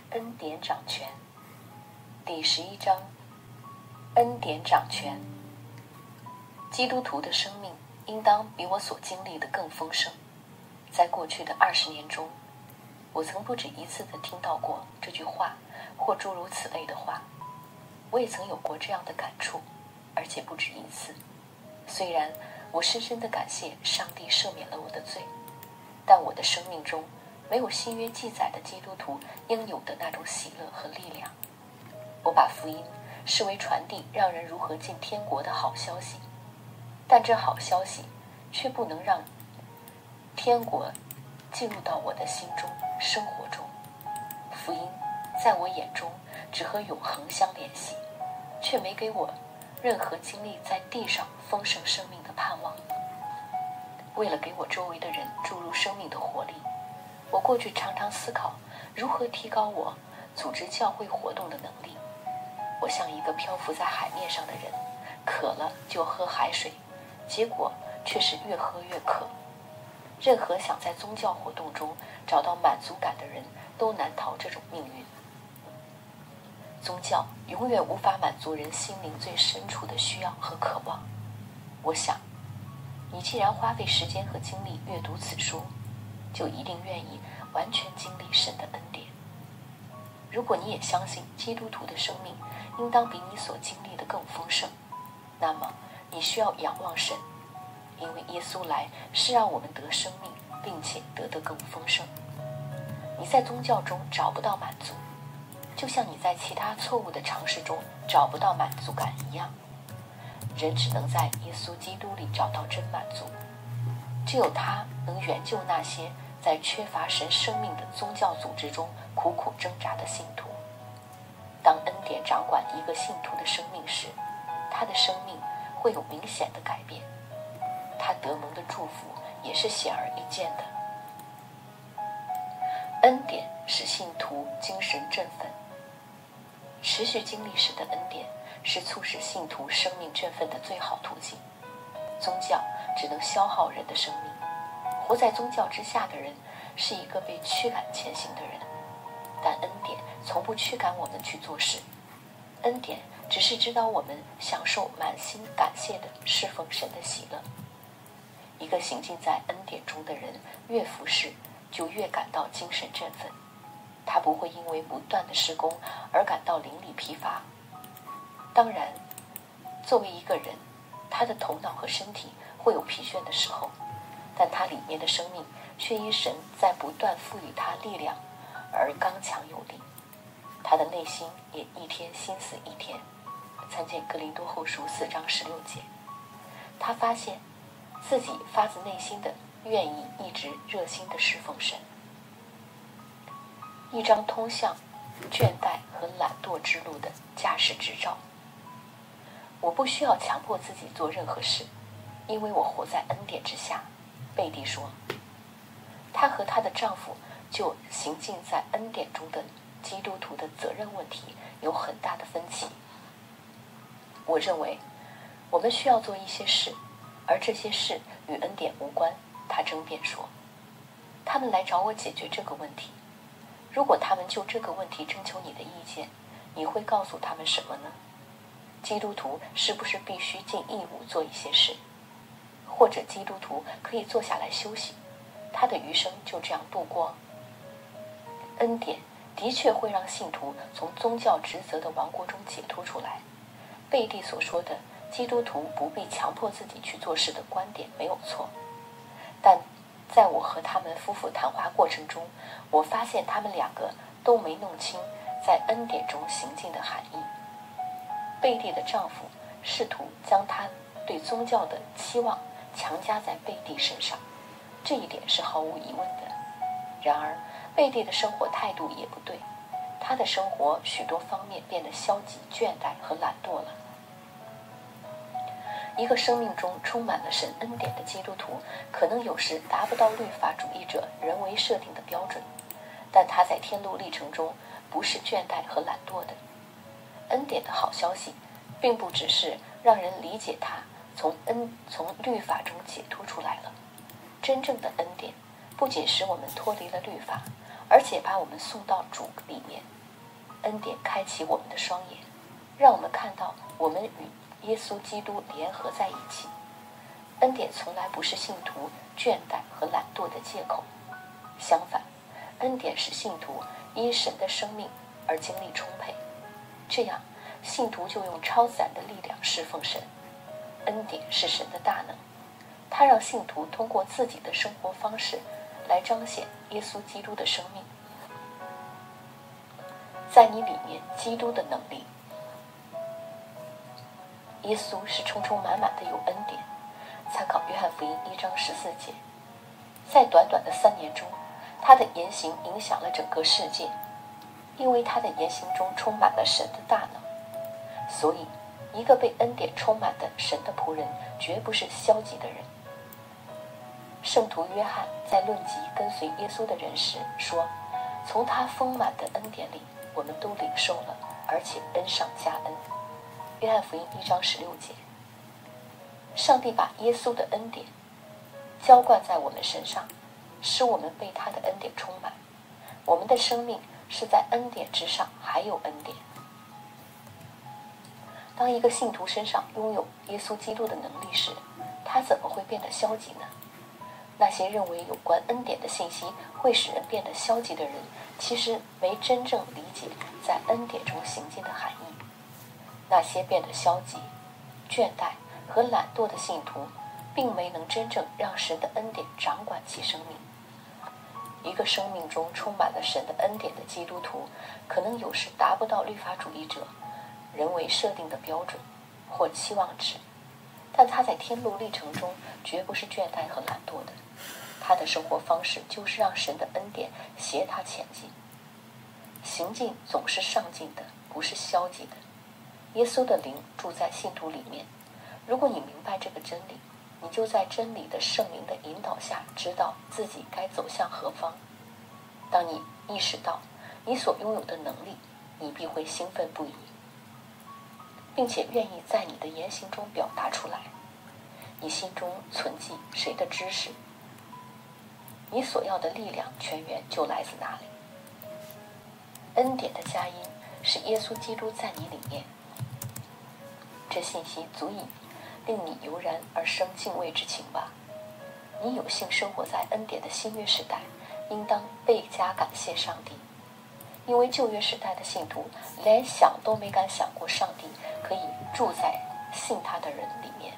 恩典掌权第11章，恩典掌权。基督徒的生命应当比我所经历的更丰盛。在过去的20年中，我曾不止一次地听到过这句话或诸如此类的话。我也曾有过这样的感触，而且不止一次。虽然我深深地感谢上帝赦免了我的罪，但我的生命中没有新约记载的基督徒应有的那种喜乐和力量。我把福音视为传递让人如何进天国的好消息，但这好消息却不能让天国进入到我的心中、生活中。福音在我眼中只和永恒相联系，却没给我任何经历在地上丰盛生命的盼望。为了给我周围的人注入生命的活力，我过去常常思考如何提高我组织教会活动的能力。我像一个漂浮在海面上的人，渴了就喝海水，结果却是越喝越渴。任何想在宗教活动中找到满足感的人都难逃这种命运。宗教永远无法满足人心灵最深处的需要和渴望。我想，你既然花费时间和精力阅读此书，就一定愿意完全经历神的恩典。如果你也相信基督徒的生命应当比你所经历的更丰盛，那么你需要仰望神，因为耶稣来是让我们得生命，并且得得更丰盛。你在宗教中找不到满足，就像你在其他错误的尝试中找不到满足感一样。人只能在耶稣基督里找到真满足，只有他能援救那些在缺乏神生命的宗教组织中苦苦挣扎的信徒。当恩典掌管一个信徒的生命时，他的生命会有明显的改变，他得蒙的祝福也是显而易见的。恩典使信徒精神振奋，持续经历时的恩典是促使信徒生命振奋的最好途径。宗教只能消耗人的生命，活在宗教之下的人是一个被驱赶前行的人，但恩典从不驱赶我们去做事。恩典只是指导我们享受满心感谢的侍奉神的喜乐。一个行进在恩典中的人，越服侍就越感到精神振奋，他不会因为不断的施工而感到灵力疲乏。当然，作为一个人，他的头脑和身体会有疲倦的时候，但他里面的生命却因神在不断赋予他力量而刚强有力。他的内心也一天心思一天。参见哥林多后书4章16节。他发现自己发自内心的愿意一直热心的侍奉神。一张通向倦怠和懒惰之路的驾驶执照。我不需要强迫自己做任何事，因为我活在恩典之下。贝蒂说，她和她的丈夫就行进在恩典中的基督徒的责任问题有很大的分歧。我认为我们需要做一些事，而这些事与恩典无关。她争辩说，他们来找我解决这个问题。如果他们就这个问题征求你的意见，你会告诉他们什么呢？基督徒是不是必须尽义务做一些事？或者基督徒可以坐下来休息，他的余生就这样度过？恩典的确会让信徒从宗教职责的王国中解脱出来。贝蒂所说的基督徒不必强迫自己去做事的观点没有错，但在我和他们夫妇谈话过程中，我发现他们两个都没弄清在恩典中行进的含义。贝蒂的丈夫试图将他对宗教的期望强加在贝蒂身上，这一点是毫无疑问的。然而贝蒂的生活态度也不对，他的生活许多方面变得消极、倦怠和懒惰了。一个生命中充满了神恩典的基督徒，可能有时达不到律法主义者人为设定的标准，但他在天路历程中不是倦怠和懒惰的。恩典的好消息并不只是让人理解他从律法中解脱出来了。真正的恩典不仅使我们脱离了律法，而且把我们送到主里面， 恩典开启我们的双眼，让我们看到我们与耶稣基督联合在一起。恩典从来不是信徒倦怠和懒惰的借口，相反，恩典使信徒因神的生命而精力充沛，这样信徒就用超自然的力量侍奉神。恩典是神的大能，它让信徒通过自己的生活方式来彰显耶稣基督的生命。在你里面，基督的能力。耶稣是充充满满的有恩典。参考约翰福音1章14节，在短短的3年中，他的言行影响了整个世界，因为他的言行中充满了神的大能。所以，一个被恩典充满的神的仆人，绝不是消极的人。圣徒约翰在论及跟随耶稣的人时说：“从他丰满的恩典里，我们都领受了，而且恩上加恩。”约翰福音1章16节。上帝把耶稣的恩典浇灌在我们身上，使我们被他的恩典充满。我们的生命是在恩典之上还有恩典。当一个信徒身上拥有耶稣基督的能力时，他怎么会变得消极呢？那些认为有关恩典的信息会使人变得消极的人，其实没真正理解在恩典中行进的含义。那些变得消极、倦怠和懒惰的信徒，并没能真正让神的恩典掌管其生命。一个生命中充满了神的恩典的基督徒，可能有时达不到律法主义者人为设定的标准或期望值，但他在天路历程中绝不是倦怠和懒惰的。他的生活方式就是让神的恩典携他前进，行进总是上进的，不是消极的。耶稣的灵住在信徒里面，如果你明白这个真理，你就在真理的圣灵的引导下，知道自己该走向何方。当你意识到你所拥有的能力，你必会兴奋不已，并且愿意在你的言行中表达出来。你心中存记谁的知识，你所要的力量泉源就来自哪里。恩典的佳音是耶稣基督在你里面，这信息足以令你油然而生敬畏之情吧。你有幸生活在恩典的新约时代，应当倍加感谢上帝，因为旧约时代的信徒连想都没敢想过上帝可以住在信他的人里面。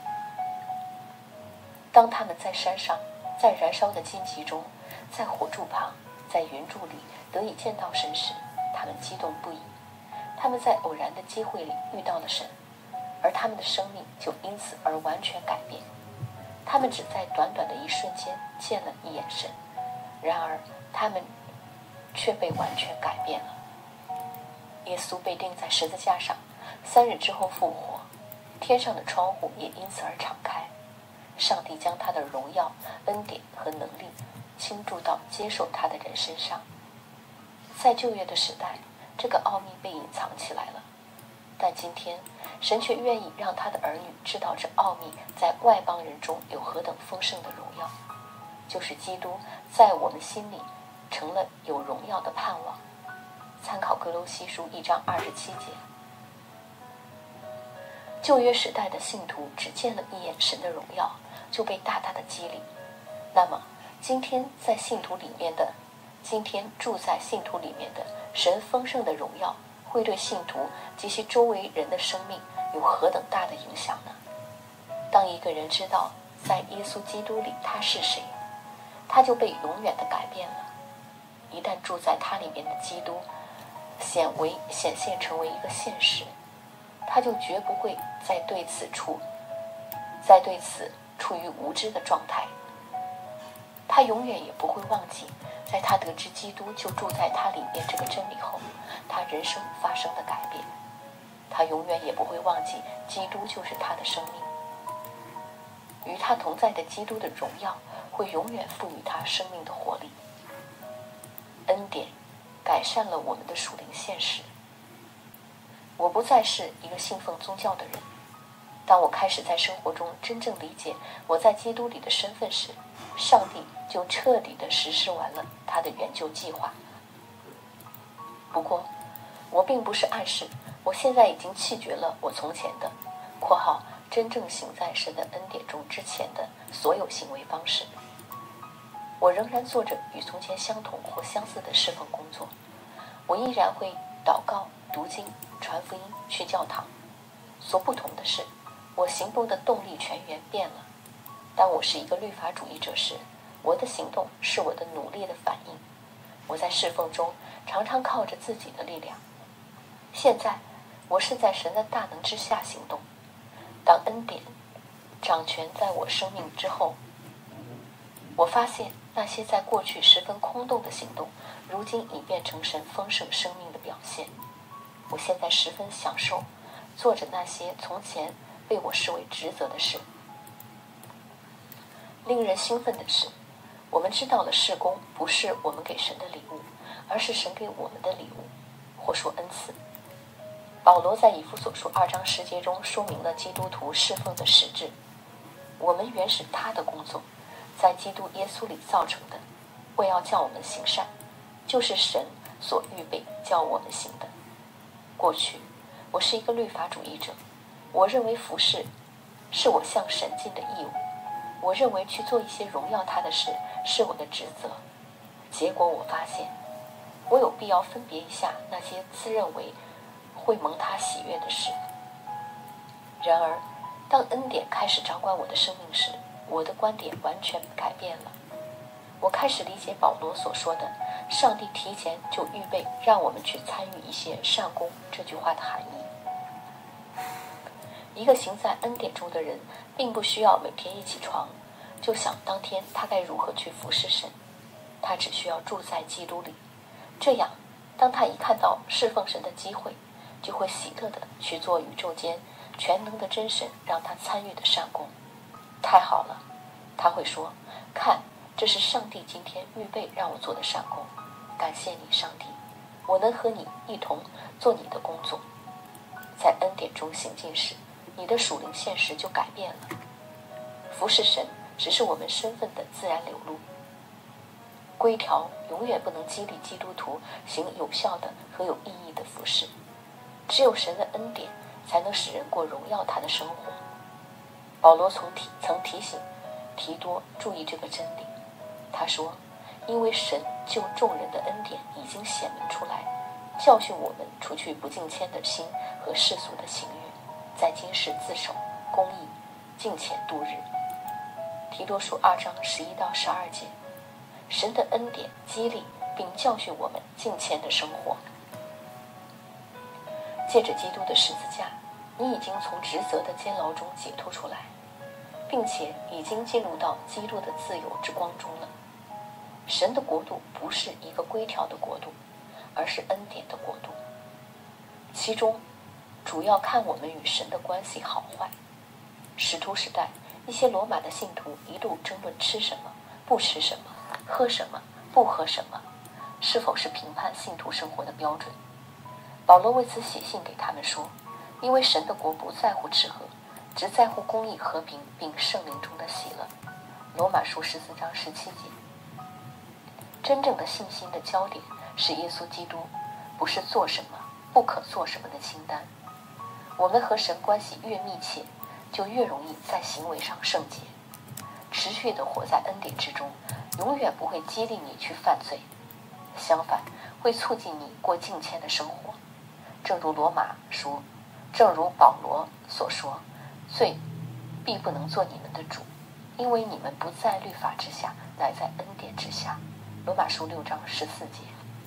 当他们在山上，在燃烧的荆棘中，在火柱旁，在云柱里得以见到神时，他们激动不已。他们在偶然的机会里遇到了神，而他们的生命就因此而完全改变。他们只在短短的一瞬间见了一眼神，然而他们却被完全改变了。耶稣被钉在十字架上，3日之后复活，天上的窗户也因此而敞开。上帝将他的荣耀、恩典和能力倾注到接受他的人身上。在旧约的时代，这个奥秘被隐藏起来了，但今天神却愿意让他的儿女知道这奥秘在外邦人中有何等丰盛的荣耀，就是基督在我们心里成了有荣耀的盼望。参考哥罗西书1章27节。旧约时代的信徒只见了一眼神的荣耀，就被大大的激励。那么今天住在信徒里面的神丰盛的荣耀，会对信徒及其周围人的生命有何等大的影响呢？当一个人知道在耶稣基督里他是谁，他就被永远的改变了。一旦住在他里面的基督显现成为一个现实，他就绝不会再对此处于无知的状态。他永远也不会忘记，在他得知基督就住在他里面这个真理后，他人生发生的改变。他永远也不会忘记基督就是他的生命。与他同在的基督的荣耀会永远赋予他生命的活力。恩典改善了我们的属灵现实。我不再是一个信奉宗教的人，当我开始在生活中真正理解我在基督里的身份时，上帝就彻底地实施完了他的援救计划。不过我并不是暗示我现在已经弃绝了我从前的（括号真正行在神的恩典中之前的所有行为方式）。我仍然做着与从前相同或相似的侍奉工作，我依然会祷告、读经、传福音、去教堂。所不同的是，我行动的动力泉源变了。当我是一个律法主义者时，我的行动是我的努力的反应。我在侍奉中常常靠着自己的力量。现在，我是在神的大能之下行动。当恩典掌权在我生命之后，我发现那些在过去十分空洞的行动，如今已变成神丰盛生命的表现。我现在十分享受做着那些从前被我视为职责的事。令人兴奋的是，我们知道了事工不是我们给神的礼物，而是神给我们的礼物，或说恩赐。保罗在以弗所书2章10节中说明了基督徒侍奉的实质。我们原是他的工作，在基督耶稣里造成的，为要叫我们行善，就是神所预备叫我们行的。过去，我是一个律法主义者，我认为服侍是我向神尽的义务，我认为去做一些荣耀他的事是我的职责。结果我发现，我有必要分别一下那些自认为会蒙他喜悦的事。然而，当恩典开始掌管我的生命时，我的观点完全改变了。我开始理解保罗所说的上帝提前就预备让我们去参与一些善功这句话的含义。一个行在恩典中的人并不需要每天一起床就想当天他该如何去服侍神，他只需要住在基督里，这样当他一看到侍奉神的机会，就会喜乐地去做宇宙间全能的真神让他参与的善功。太好了，他会说，看，这是上帝今天预备让我做的善功，感谢你，上帝，我能和你一同做你的工作。在恩典中行进时，你的属灵现实就改变了。服侍神只是我们身份的自然流露。规条永远不能激励基督徒行有效的和有意义的服侍，只有神的恩典才能使人过荣耀他的生活。保罗曾提醒提多注意这个真理。他说，因为神救众人的恩典已经显明出来，教训我们除去不敬虔的心和世俗的情欲，在今世自守公义，敬虔度日。提多书2章11到12节，神的恩典激励并教训我们敬虔的生活。借着基督的十字架，你已经从职责的监牢中解脱出来，并且已经进入到基督的自由之光中了。神的国度不是一个规条的国度，而是恩典的国度，其中主要看我们与神的关系好坏。使徒时代，一些罗马的信徒一度争论吃什么、不吃什么、喝什么、不喝什么，是否是评判信徒生活的标准。保罗为此写信给他们说，因为神的国不在乎吃喝，只在乎公义、和平并圣灵中的喜乐。罗马书14章17节。真正的信心的焦点是耶稣基督，不是做什么、不可做什么的清单。我们和神关系越密切，就越容易在行为上圣洁。持续地活在恩典之中，永远不会激励你去犯罪，相反，会促进你过敬虔的生活。正如保罗所说，罪必不能做你们的主，因为你们不在律法之下，乃在恩典之下。罗马书6章14节。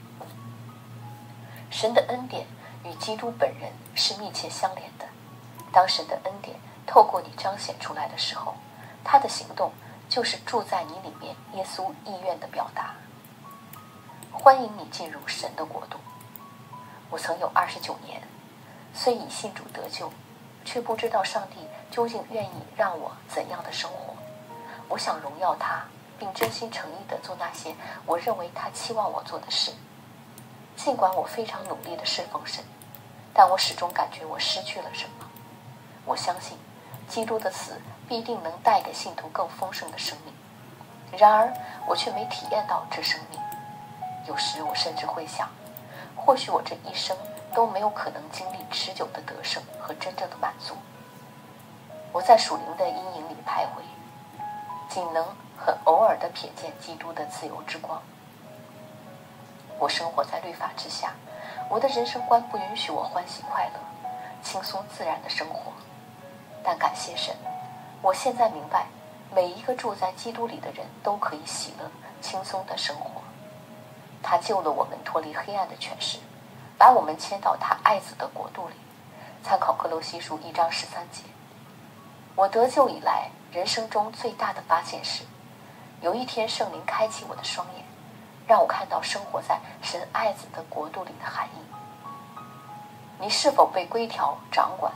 神的恩典与基督本人是密切相连的。当神的恩典透过你彰显出来的时候，他的行动就是住在你里面耶稣意愿的表达。欢迎你进入神的国度。我曾有29年，虽已信主得救，却不知道上帝究竟愿意让我怎样的生活。我想荣耀他，并真心诚意地做那些我认为他期望我做的事。尽管我非常努力地侍奉神，但我始终感觉我失去了什么。我相信基督的死必定能带给信徒更丰盛的生命，然而我却没体验到这生命。有时我甚至会想，或许我这一生都没有可能经历持久的得胜和真正的满足。我在属灵的阴影里徘徊，仅能很偶尔地瞥见基督的自由之光。我生活在律法之下，我的人生观不允许我欢喜快乐、轻松自然的生活。但感谢神，我现在明白，每一个住在基督里的人都可以喜乐、轻松地生活。他救了我们脱离黑暗的权势，把我们迁到他爱子的国度里。参考歌罗西书1章13节。我得救以来，人生中最大的发现是，有一天圣灵开启我的双眼，让我看到生活在神爱子的国度里的含义。你是否被规条掌管，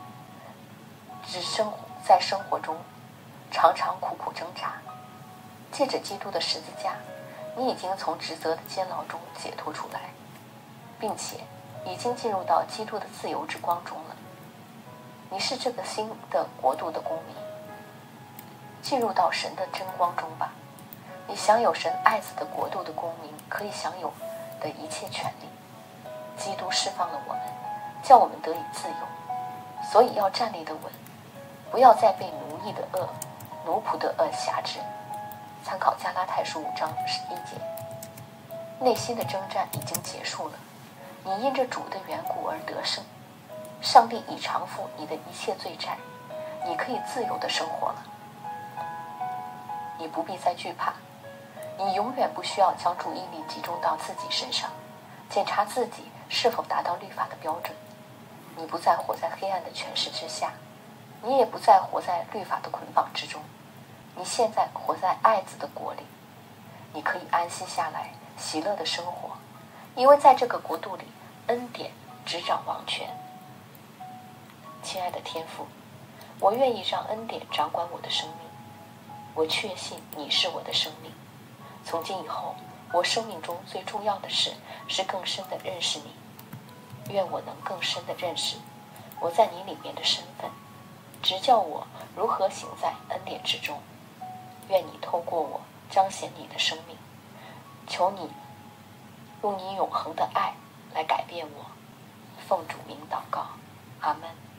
在生活中常常苦苦挣扎？借着基督的十字架，你已经从职责的监牢中解脱出来，并且已经进入到基督的自由之光中了。你是这个新的国度的公民，进入到神的真光中吧。你享有神爱子的国度的公民可以享有的一切权利。基督释放了我们，叫我们得以自由，所以要站立得稳，不要再被奴仆的恶辖制。参考加拉太书5章11节。内心的征战已经结束了，你因着主的缘故而得胜。上帝已偿付你的一切罪债，你可以自由地生活了。你不必再惧怕，你永远不需要将注意力集中到自己身上，检查自己是否达到律法的标准。你不再活在黑暗的权势之下，你也不再活在律法的捆绑之中。你现在活在爱子的国里，你可以安息下来，喜乐的生活，因为在这个国度里，恩典执掌王权。亲爱的天父，我愿意让恩典掌管我的生命。我确信你是我的生命。从今以后，我生命中最重要的事是更深地认识你。愿我能更深地认识我在你里面的身份，指教我如何行在恩典之中。愿你透过我彰显你的生命，求你用你永恒的爱来改变我。奉主名祷告，阿们。